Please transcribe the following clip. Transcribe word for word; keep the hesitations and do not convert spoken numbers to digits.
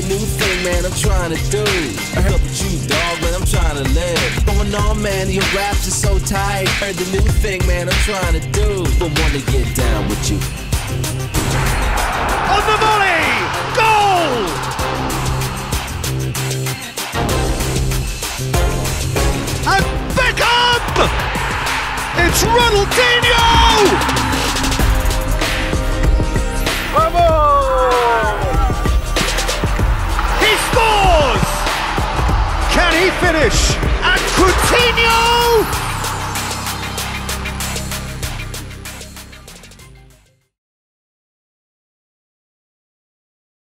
new thing, man, I'm trying to do. I heard about you, dog, man, I'm trying to live. Going on, man, your raps are so tight. Heard the new thing, man, I'm trying to do. But wanna get down with you. On the volley! Goal! And Beckham! It's Ronaldinho! He scores! Can he finish? And Coutinho!